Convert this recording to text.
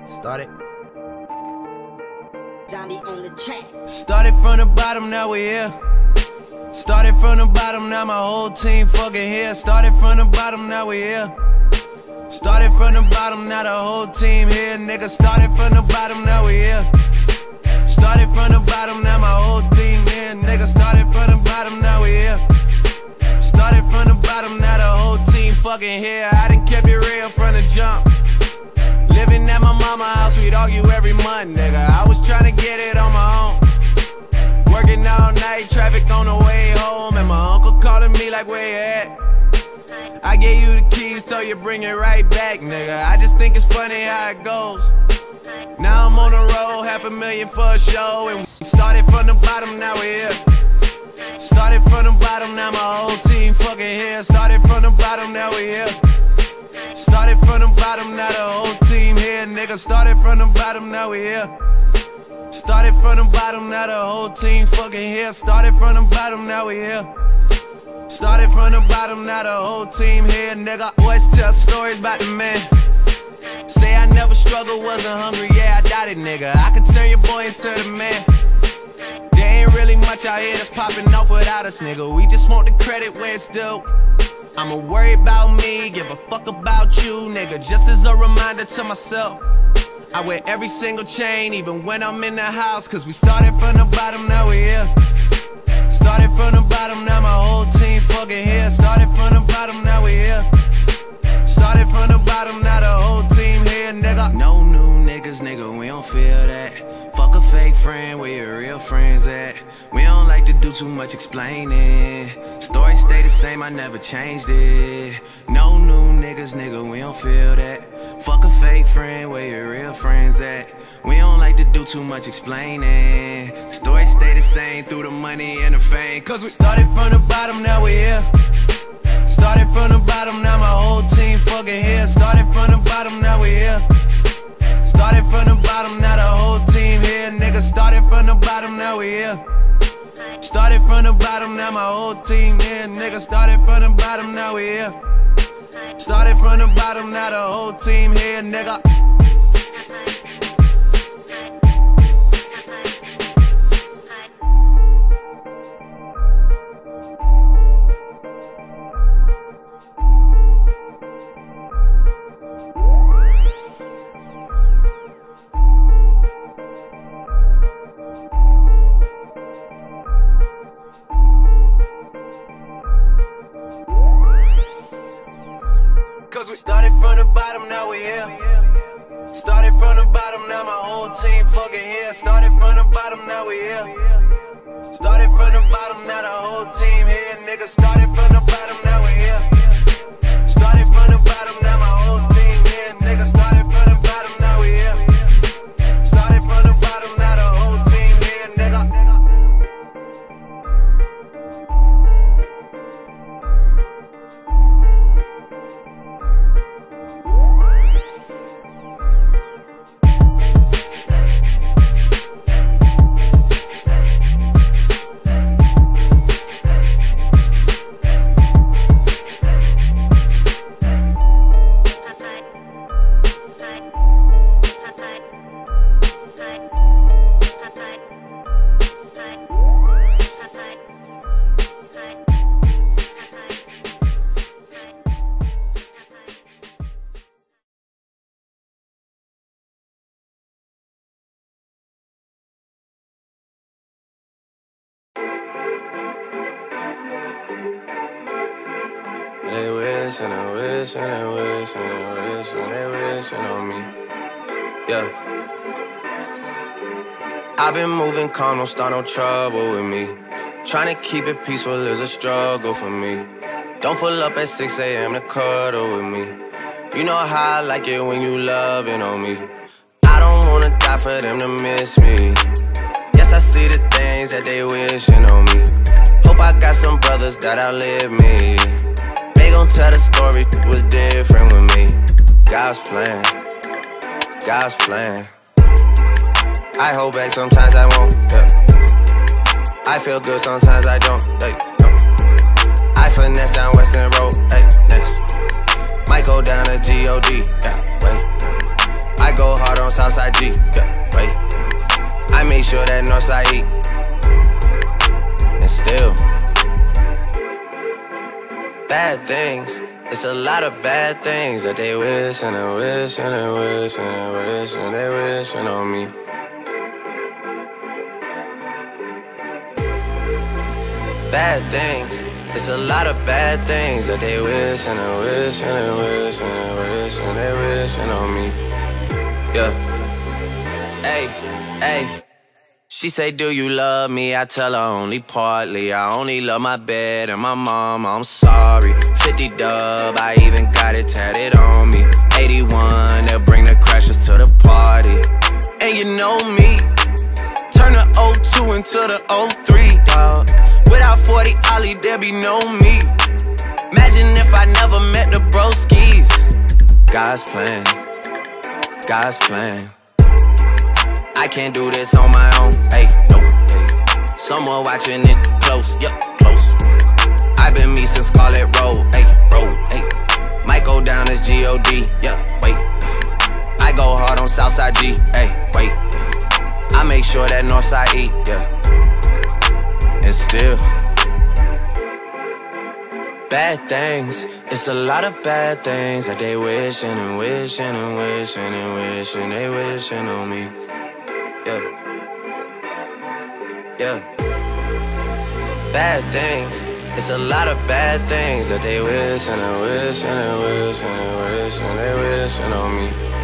Started. Zombie on the track. Started from the bottom, now we here. Started from the bottom, now my whole team fucking here. Started from the bottom, now we here. Started from the bottom, now the whole team here, nigga. Started from the bottom, now we here. Started from the bottom, now my whole team here, nigga. Started from the bottom, now we here. Started from the bottom, now the whole team fucking here. I done kept it real from the jump. Living at my mama's house, we'd argue every month, nigga. I was tryna get it on my own. Working all night, traffic on the way home, and my uncle calling me like, where you at? I gave you the keys, so you bring it right back, nigga. I just think it's funny how it goes. Now I'm on the road, $500,000 for a show, and we started from the bottom, now we're here. Started from the bottom, now my whole team fucking here. Started from the bottom, now we here. Started from the bottom, now the whole team here, nigga. Started from the bottom, now we here. Started from the bottom, now the whole team fucking here. Started from the bottom, now we here. Started from the bottom, now the whole team here, nigga. Always tell stories about the man. Say I never struggled, wasn't hungry, yeah, I doubt it, nigga. I could turn your boy into the man. There ain't really much out here that's popping off without us, nigga. We just want the credit where it's due. I'ma worry about me, give a fuck about you, nigga. Just as a reminder to myself, I wear every single chain, even when I'm in the house. Cause we started from the bottom, now we here. Started from the bottom, now my whole team fucking here. Started from the bottom, now we here. Started from the bottom, now the whole team here, nigga. No new niggas, nigga, we don't feel that. Fuck a fake friend, where your real friends at? We don't like to do too much explaining. Story stay the same, I never changed it. No new niggas, nigga, we don't feel that. Fuck a fake friend, where your real friends at? We don't like to do too much explaining. Story stay the same through the money and the fame. Cause we started from the bottom, now we here. Started from the bottom, now my whole team fucking here. Started from the bottom, now we here. Started from the bottom, now the whole team here, nigga. Started from the bottom, now we here. Started from the bottom, now my whole team here, nigga. Started from the bottom, now we here. Started from the bottom, now the whole team here, nigga. Cause we started from the bottom, now we here. Started from the bottom, now my whole team fucking here. Started from the bottom, now we here. Started from the bottom, now the whole team here, nigga. Started from the bottom, now we here. Started from the bottom, now my whole team here, nigga. Started from the bottom, now we here. Started from the bottom, now the whole team here, nigga. They wish and they wish and they wish and they wish and they wishing on me. Yeah. I've been moving calm, don't start no trouble with me. Trying to keep it peaceful is a struggle for me. Don't pull up at 6 a.m. to cuddle with me. You know how I like it when you loving on me. I don't wanna die for them to miss me. Yes, I see the things that they wishing on me. Hope I got some brothers that outlive me. They gon' tell the story was different with me. God's plan, God's plan. I hold back, sometimes I won't, yeah. I feel good, sometimes I don't, hey, no. I finesse down Western Road, hey, next. Might go down to G.O.D., yeah, wait. I go hard on Southside G, yeah, wait. I make sure that Northside eat. And still, bad things. It's a lot of bad things that they wish and they wish and they wish and they wish and they wishing on me. Bad things. It's a lot of bad things that they wish and they wish and they wish and they wish and they wishing on me. Yeah. Hey, hey. She say, do you love me? I tell her only partly. I only love my bed and my mama, I'm sorry. 50 dub, I even got it tatted on me. 81, they'll bring the crashers to the party. And you know me, turn the 02 into the 03, dawg. Without 40 Ollie, there be no me. Imagine if I never met the broskies. God's plan, God's plan. I can't do this on my own, hey, no, hey. Someone watching it close, yup, close. I've been me since Scarlet Road, hey, road, hey. Might go down as G.O.D., yeah, wait. I go hard on Southside G, hey, wait. I make sure that Northside eat, yeah. And still, bad things. It's a lot of bad things that they wishing and wishing and wishing and wishing they wishing on me. Yeah, yeah. Bad things. It's a lot of bad things that they wish and they wish and they wish and they wish and they wishing on me.